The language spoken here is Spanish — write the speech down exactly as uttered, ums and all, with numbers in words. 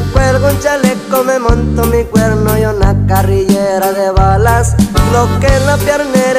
cuelgo un chaleco, me monto mi cuerno y una carrillera de balas, lo que en la piernera